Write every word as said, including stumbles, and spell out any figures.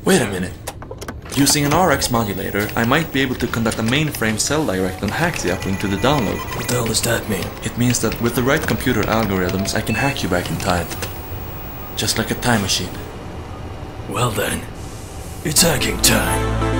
Wait a minute. Using an R X modulator, I might be able to conduct a mainframe cell direct and hack the uplink to the download. What the hell does that mean? It means that with the right computer algorithms, I can hack you back in time. Just like a time machine. Well then, it's hacking time.